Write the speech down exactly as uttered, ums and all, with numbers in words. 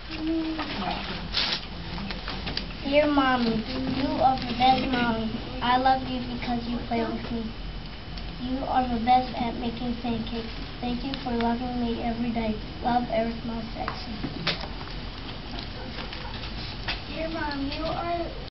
Dear Mommy, you are the best mommy. I love you because you play with me. You are the best at making pancakes. Thank you for loving me every day. Love, Eric Moss Jackson. Dear Mom, you are